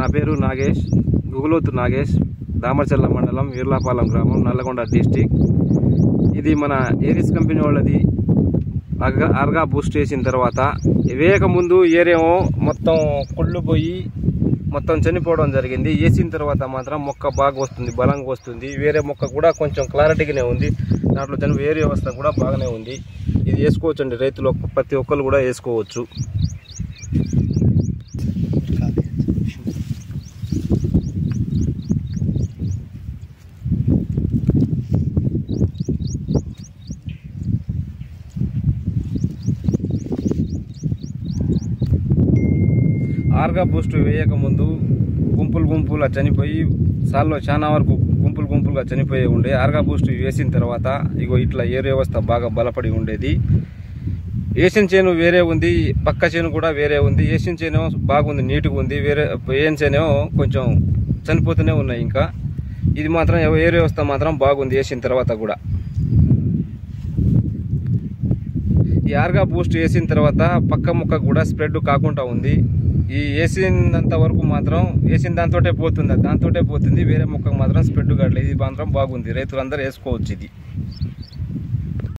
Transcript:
పేరు నాగేష్, గుగులోతు నాగేష్, దామరచర్ల మండలం, వీర్లాపాలెం గ్రామం, నల్లగొండ డిస్టిక్. ఇది మన ఏరిస్ కంపెనీ వాళ్ళది. ఆర్గా బూస్ట్ వేసిన తర్వాత వేయక ముందు ఏరేమో మొత్తం కుళ్ళు పోయి మొత్తం చనిపోవడం జరిగింది. వేసిన తర్వాత మాత్రం మొక్క బాగా వస్తుంది, బలంగా వస్తుంది. వేరే మొక్క కూడా కొంచెం క్లారిటీగానే ఉంది. దాంట్లో వేరే వ్యవస్థ కూడా బాగానే ఉంది. ఇది వేసుకోవచ్చు అండి, రైతులు ప్రతి ఒక్కరు కూడా వేసుకోవచ్చు. ఆర్గా బూస్ట్ వేయక ముందు గుంపులుగా చనిపోయి సాల్లో చాలా వరకు గుంపులుగా చనిపోయి ఉండే. ఆర్గా బూస్ట్ వేసిన తర్వాత ఇగో ఇట్లా ఏరు వ్యవస్థ బాగా బలపడి ఉండేది. వేసిన చేను వేరే ఉంది, పక్క చేను కూడా వేరే ఉంది. వేసిన చేను బాగుంది, నీట్గా ఉంది. వేసిన చేను కొంచెం చనిపోతూనే ఉన్నాయి. ఇంకా ఇది మాత్రం ఏరు వ్యవస్థ మాత్రం బాగుంది వేసిన తర్వాత కూడా. ఈ ఆర్గా బూస్ట్ వేసిన తర్వాత పక్క మొక్క కూడా స్ప్రెడ్ కాకుండా ఉంది. ఈ వేసినంత వరకు మాత్రం వేసిన దాంతోటే పోతుంది, వేరే మొక్కకు మాత్రం స్ప్రెడ్ కావట్లేదు. ఇది మాత్రం బాగుంది, రైతులందరూ వేసుకోవచ్చు ఇది.